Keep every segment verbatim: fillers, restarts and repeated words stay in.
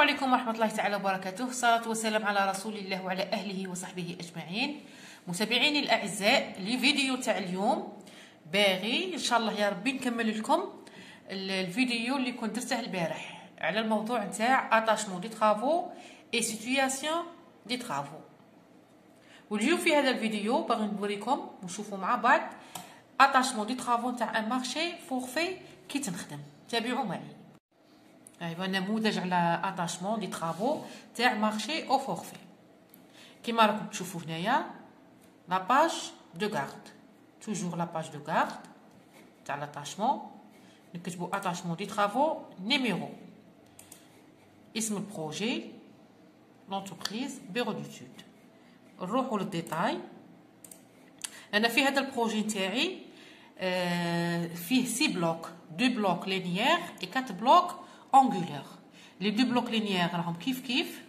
عليكم ورحمة الله تعالى وبركاته. الصلاة والسلام على رسول الله وعلى أهله وصحبه أجمعين. متابعيني الأعزاء، لي فيديو تاع اليوم باغي إن شاء الله يا ربي نكمل لكم الفيديو اللي كنت درته البارح على الموضوع نتاع اتاشمون دي طرافو اي سيتوياسيون دي طرافو. واليوم في هذا الفيديو باغي نوريكم ونشوفوا مع بعض اتاشمون دي طرافو نتاع ان مارشي فورفي كي تنخدم. تابعوا معي. ايوا نموذج على اتاشمون دي طرافو تاع مارشي او فورفي. كيما راكم تشوفوا هنايا لا باج دو غارد، توجور لا باج دو غارد تاع لاتاشمون. نكتبوا اتاشمون دي طرافو نيميرو، اسم البروجي، لونتربريز، بيرو دوتود. نروحوا للديتاي. انا في هذا البروجي نتاعي آه فيه سي بلوك، دو بلوك لينيير اي كات بلوك انغولير. لي دو بلوك لينيير راهم كيف كيف،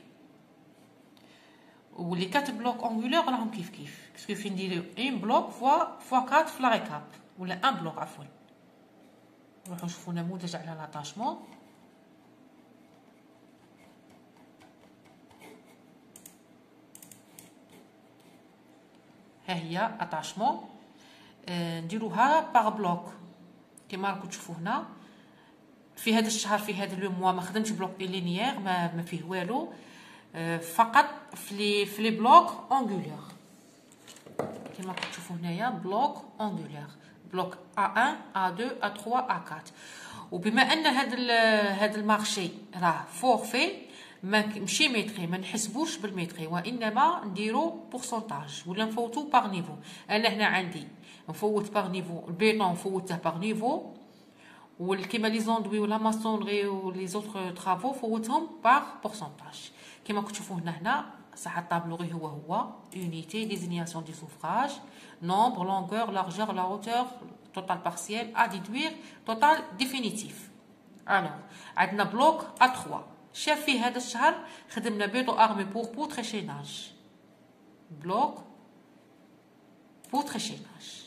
و لي كات بلوك انغولير راهم كيف كيف. باسكو فين نديرو ان بلوك فوا فوا أربعة في لا ريكاب، ولا ان بلوك عفوا. نروحو نشوفو نموذج على لاتاشمون. ها هي اتاشمون، آه نديروها باغ بلوك كيما راكم تشوفوا هنا. في هذا الشهر في هذا لو موا ما خدمتش بلوك لينيير، ما ما فيه والو، آه فقط في لي في لي بلوك انغولير كيما راكم تشوفوا هنايا. بلوك انغولير، بلوك إيه واحد إيه اثنين إيه ثلاثة إيه أربعة. وبما ان هذا هذا المارشي راه فورفي ماشي ميتري، ما نحسبوش بالميتري وانما نديرو بورسونتاج ولا نفوتو باغ نيفو. انا هنا عندي نفوت باغ نيفو، البيطون نفوته باغ نيفو، والكيما لي زوندوي ولا ماسونري ولي زوتر طرافو فوتهم باغ بورسونتاج. كيما كتشوفوا هنا هنا صح الطابلو غير هو هو يونيتي ديزينياسيون دي سوفراج، نومبر، لونغور، لارجور، لا هوتور، توتال بارسيال، ا ديدوير، توتال ديفينيتيف. الوغ عندنا بلوك ا ثلاثة. شاف فيه هذا الشهر خدمنا بيطو ارمي بور بوتريشيناج، بلوك بوتريشيناج.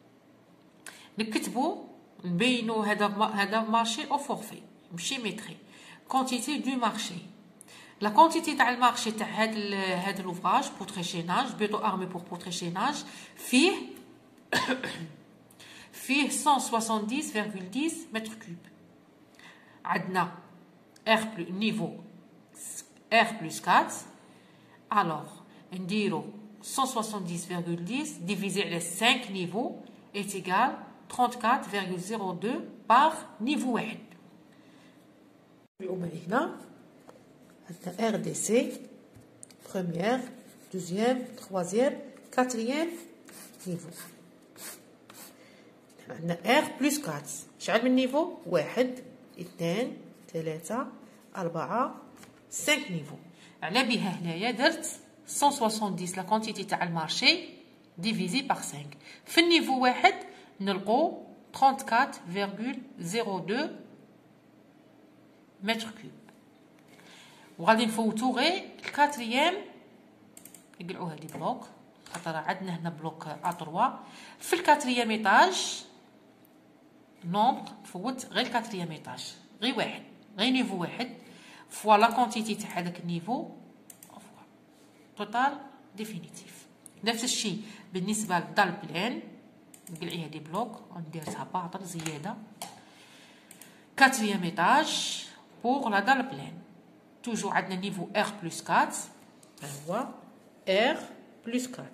نكتبو نبينو هذا هذا مارشي او فورفي ماشي ميتري. كونتيتي دو مارشي، لا كونتيتي تاع المارشي تاع هاد هاد لوفراج بوتريشيناج، بيطو ارمي بور بوتريشيناج فيه فيه مية وسبعين فاصلة عشرة متر كوب. عندنا ار بلو نيفو ار بلس أربعة. الوغ نديرو مية وسبعين فاصلة عشرة ديفيزي على خمسة نيفو est égal ثلاثة وثلاثين فاصلة صفر اثنين باغ نيفو واحد. معي هنا عندنا ار دي سي بروميير، دوزيام، تخوازيام، كاتريام نيفو. عندنا ار بلس أربعة، شحال من نيفو؟ واحد، اثنين، ثلاثة، أربعة، خمسة نيفو. على بها هنايا درت مية وسبعين لا كونتيتي تاع المارشي ديفيزي باغ خمسة. في النيفو واحد نلقو ثلاثة وثلاثين فاصلة صفر اثنين متر كوب. وغادي نفوتو غير الكاتريام، نقلعو هادي بلوك خاطر عندنا هنا بلوك ا ثلاثة. في الكاتريام ايطاج نومبر نفوت غير الكاتريام ايطاج، غير واحد، غير نيفو واحد فوا لا كونتيتي تاع هذاك النيفو فوا توتال ديفينيتيف. نفس الشيء بالنسبه للدال بلان، نقلعي هادي بلوك ونديرها باطل زياده. كاتريام ايطاج بوغ لا دال بلان، توجو عندنا نيفو ار بلس أربعة، هو ار بلس أربعة.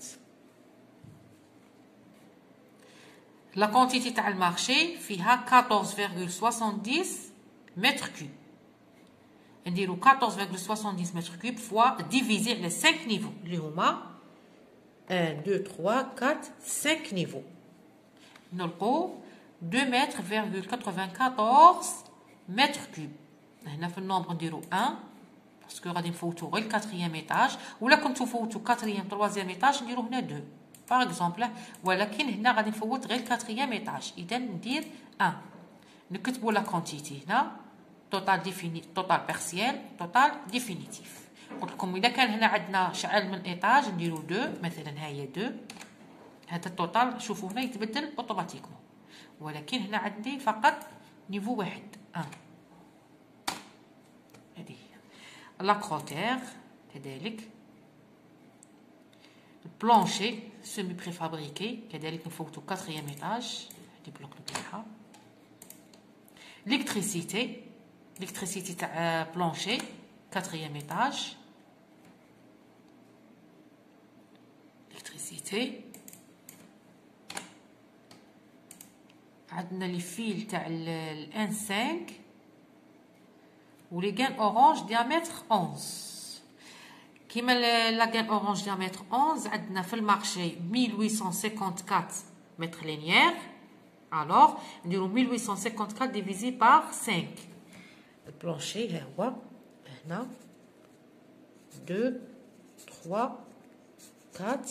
لا كونتيتي تاع المارشي فيها أربعطاش فاصلة سبعة متر كوب. نديرو أربعطاش فاصلة سبعة متر كوب فوا ديفيزي على خمسة نيفو اللي هما واحد اثنين ثلاثة أربعة خمسة نيفو. نلقو اثنين متر فاصلة أربعة وثمانين متر كوب. هنا في النومبر نديرو واحد باسكو غادي نفوتو غير الكاتريام ايطاج، ولا كنتو فوتو كاتريام تروازيام ايطاج نديرو هنا اثنين باغ اكزومبل، ولكن هنا غادي نفوت غير الكاتريام ايطاج، اذا ندير واحد. نكتبو لا كونتيتي هنا توتال ديفيني توتال بارسيال توتال ديفينيتيف. قلت لكم اذا كان هنا عندنا شعل من ايطاج نديرو اثنين، مثلا ها هي اثنين. هذا التوتال شوفوا هنا يتبدل اوتوماتيكمون، ولكن هنا عندي فقط نيفو واحد واحد. هذه هي. لاكروتير كذلك، البلانشي سيمي بريفابريكي كذلك نفوتو كاتريام ايطاج دي بلوك نتاعها، ليكتريسيتي ليكتريسيتي تاع بلانشي كاتريام ايطاج، ليكتريسيتي عندنا لي فيل تاع الان خمسة ولي غان اورانج ديامتر احداش. كيما لا غان اورانج ديامتر احداش عندنا في المارشي ألف وثمانمائة وأربعة وخمسين متر لينيير، الوغ نديرو ألف وثمانمائة وأربعة وخمسين ديفيزي بار خمسة. البلانشي ها هو هنا اثنين ثلاثة أربعة،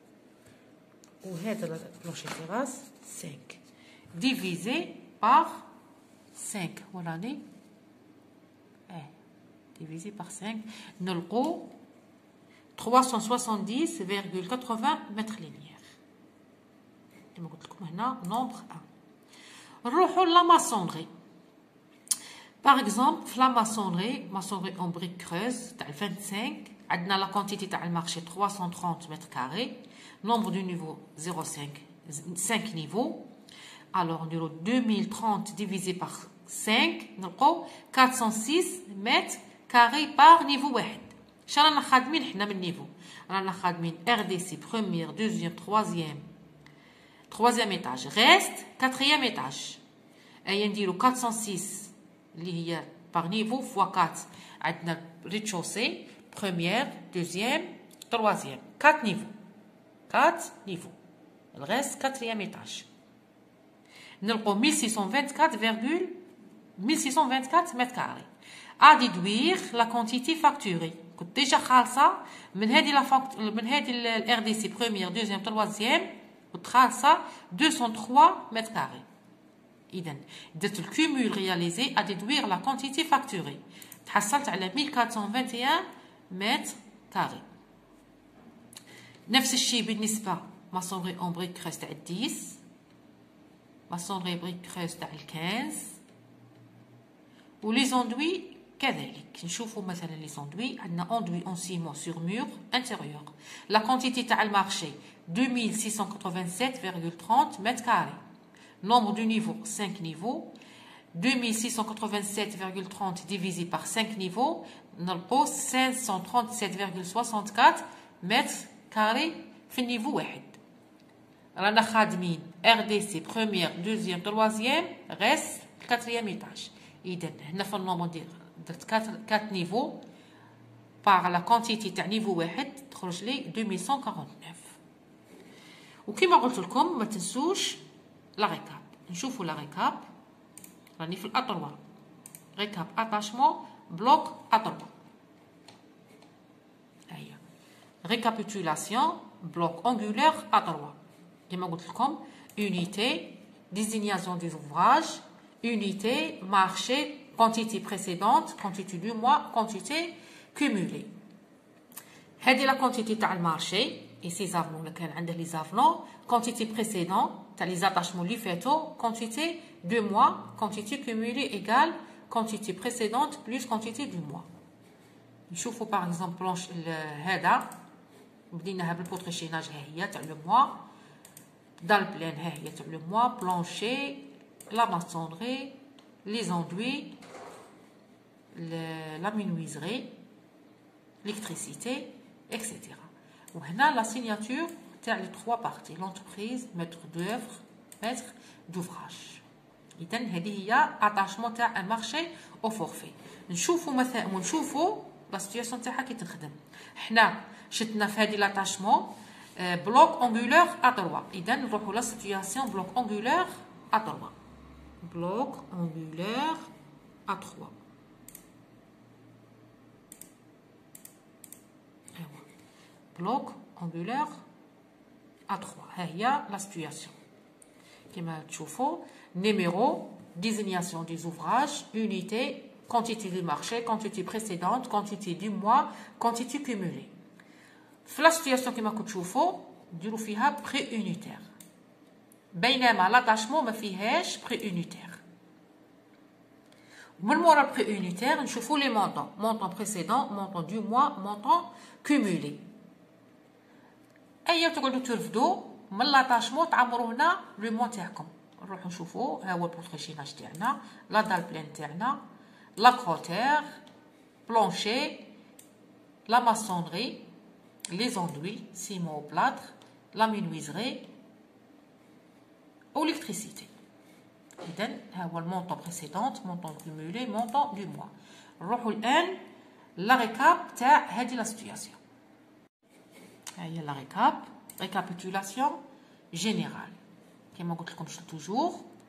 وهذا البلانشي تيراس خمسة divisé par cinq. Voilà, eh, divisé par cinq. نلقو trois cent soixante-dix virgule quatre-vingts mètres linéaires. كما قلت لكم هنا nombre un. نروحو لا ماسونري. Par exemple, في لا ماسونري ماسونري en brique creuse تاع vingt-cinq عندنا لا كونتيتي تاع المارشي trois cent trente mètres carrés. Nombre du niveau zéro virgule cinq, cinq niveaux. Alors, on dirait deux mille trente divisé par cinq, نلقو quatre cent six mètres carrés par niveau واحد. شنو رانا خادمين حنا من نيفو؟ رانا خادمين ار دي سي première, deuxième, troisième, troisième étage. Reste quatrième étage. أيا نديرو quatre cent six اللي هي par niveau fois quatre. عندنا rez-de-chaussée première, deuxième, troisième. quatre niveaux. quatre niveaux. Le reste quatrième étage. نلقو mille six cent vingt-quatre virgule mille six cent vingt-quatre mètres carrés. À déduire la quantité facturée. كنت ديجا خالصة من هذه لا فاكت من هذه الار دي سي بروميير دوزيام تروازيام كنت خالصة deux cent trois mètres carrés. إذا درت الكومول رياليزي à déduire la quantité facturée. تحصلت على mille quatre cent vingt et un mètres carrés. نفس الشيء بالنسبة ماسونري اون بريك كروز تاع عشرة. ماسونري بريك كروز تاع خمسة ولي زوندوي كذلك. نشوفوا مثلا لي زوندوي عندنا اندوي اون سيمون سور مور انتيريور. لا كونتيتي تاع المارشي deux mille six cent quatre-vingt-sept virgule trente mètres carrés. Nombre du niveau cinq niveaux. deux mille six cent quatre-vingt-sept virgule trente divisé par cinq niveaux نلقو cinq cent trente-sept virgule soixante-quatre mètres carrés في النيفو واحد. رانا خادمين ار دي سي بروميير دوزيام تروازيام غيس كاتريام ايطاج. اذا هنا في النومبر ندير درت quatre نيفو باغ لا كونتيتي تاع نيفو واحد تخرج لي deux mille cent quarante-neuf. وكما قلت لكم ما تنسوش لا ريكاب. نشوفوا لا ريكاب راني في الاطروا. ريكاب اتاشمون بلوك اطروا. هيا ريكابيتولاسيون بلوك انغولير اطروا. كما قلت لكم unité désignation des ouvrages, unité marché, quantité précédente, quantité du mois, quantité cumulée. هذه la quantité تاع المارشي et ces avenants اللي كان عنده لي زافنون. quantité précédente تاع لي زاتاشمون اللي فاتو quantité du mois, quantité cumulée égale quantité précédente plus quantité du mois. نشوفوا par exemple بلانش هذا بديناها بالبوتريشيناج ها هي تاع لو موا. Dans le plein, il y a le mois, plancher, la maçonnerie, les enduits, le, la menuiserie, l'électricité, et cetera. On a la signature de les trois parties, l'entreprise, maître d'œuvre, maître d'ouvrage. إذن هذه هي attachement تاع un marché au forfait. نشوفوا مثلا ونشوفوا لا سيتوياسيون تاعها كي تخدم. حنا شتنا في هذه لاتاشمون بلوك انغولور ا trois. اذا نروحوا لا سيتوياسيون بلوك انغولور ا trois. بلوك انغولور ا trois. ايوا بلوك انغولور ا trois. ها هي لا سيتوياسيون كما تشوفوا. numéro, désignation des ouvrages, unité, quantité du marché, quantité précédente, quantité du mois, quantité cumulée. في la situation كما كتشوفوا نديرو فيها بري unitaire. بينما لاتاشمون ما فيهاش بري unitaire. من مورا البري يونيتير نشوفوا لي مونطون، مونطون بريسيدون، مونطون دو موا، مونطون كومولي. ايا تقعدوا ترفدوا من لاطاشمون تعمروا هنا لو موا تاعكم. نروحوا نشوفوا ها هو البورتريشيناج تاعنا، لا دال بلان تاعنا، لا كروتير، بلونشي، لا ماسونري، لي زوندوي، سيمون بلاتر، لا مينويزري او الكتريسيتي. اذا ها هو المونطون بريسيدونت، مونطون كومولي، مونطون دو موا. نروحوا الان لا ريكاب تاع هذه لا سيتوياسيون. ها هي لا ريكاب، ريكابيتولاسيون جينيرال كما قلت لكم توجور.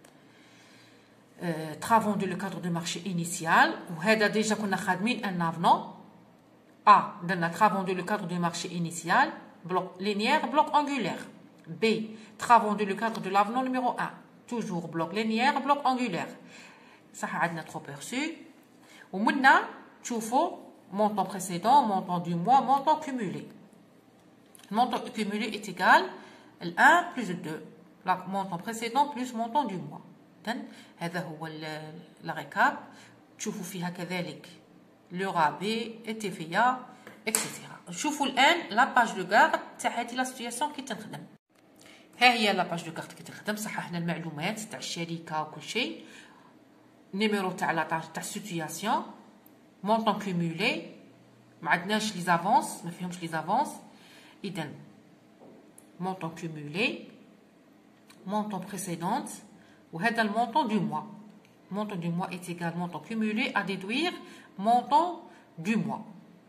ترافون دو لو كادر دو مارشي انيسيال، وهذا ديجا كنا خادمين ان افنون. ا درنا ترافون دو لو كادر دو مارشي انيسيال، بلوك لينيير، بلوك انغولير. بي ترافون دو لو كادر دو لافنون نيميرو واحد، توجور بلوك لينيير، بلوك انغولير. صح عندنا ترو بيرسو. ومنا تشوفوا مونطون بريسيدون، مونطون دو موا، مونطون كومولي. المونطون كومولي est égal à un plus deux. Le montant précédent plus montant du mois. إذن هذا هو لا ريكاب. تشوفوا فيها كذلك لو رابي، تي في إيه إكسيتيرا. نشوفوا الآن لا باج دو كارد تاع هذه لا سيتوياسيون كي تنخدم. ها هي لا باج دو كارد كي تنخدم. صححنا المعلومات تاع الشركة وكل شيء. نيميرو تاع لا تاع السيتوياسيون، مونطون كومولي، ما عندناش لي زافونس، ما فيهمش لي زافونس. إذن montant cumulé, montant précédente, ou هذا le montant du mois. Montant du mois est égal montant cumulé à déduire montant du mois.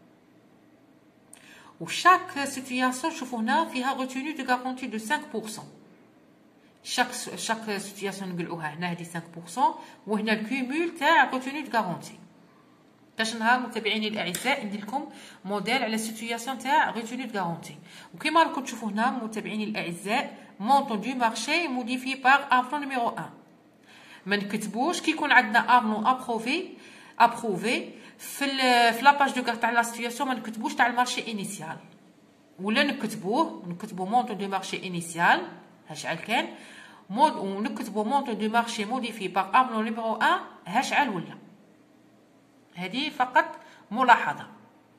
Ou chaque situation شوفوا هنا فيها retenue de garantie de cinq pour cent. chaque chaque situation نقولوها هنا هذه cinq pour cent، وهنا الكيمول تاع retenue de garantie. باش نهار متابعيني الاعزاء ندير لكم موديل على سيتوياسيون تاع ريتوني دو غارونتي. وكما راكم تشوفوا هنا متابعيني الاعزاء مونطون دو مارشي موديفي بار افرون نيميرو واحد. ما نكتبوش كي يكون عندنا افرون ابروفي ابروفي في في لاباج دو كارت تاع لا سيتوياسيون، ما نكتبوش تاع المارشي انيسيال، ولا نكتبوه نكتبوا مونطون دو مارشي انيسيال هاشعل كان مود، ونكتبوا مونطون دو مارشي موديفي بار افرون نيميرو واحد هاشعل ولا. هذه فقط ملاحظة.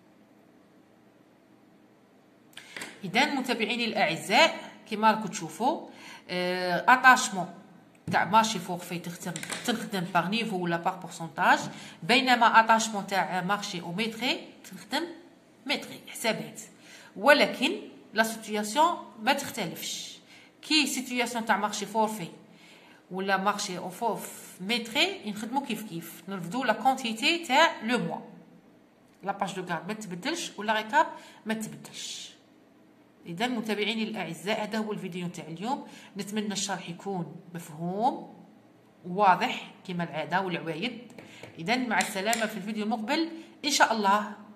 إذا متابعيني الأعزاء كما راكم تشوفوا اتاشمون تاع مارشي فورفي تخدم باغ نيفو ولا باغ بورسونتاج، بينما اتاشمون تاع مارشي او ميتري تخدم ميتري حسابات. ولكن لا سيتوياسيون ما تختلفش. كي سيتوياسيون تاع مارشي فورفي ولا مارشي او فوف ميتري نخدمو كيف كيف، نرفدو لا كونتيتي تاع لو موا. لا باج دو كارد ما تبدلش ولا ريكاب ما تبدلش. اذا متابعيني الاعزاء هذا هو الفيديو تاع اليوم. نتمنى الشرح يكون مفهوم وواضح كما العاده والعوايد. اذا مع السلامه في الفيديو المقبل ان شاء الله.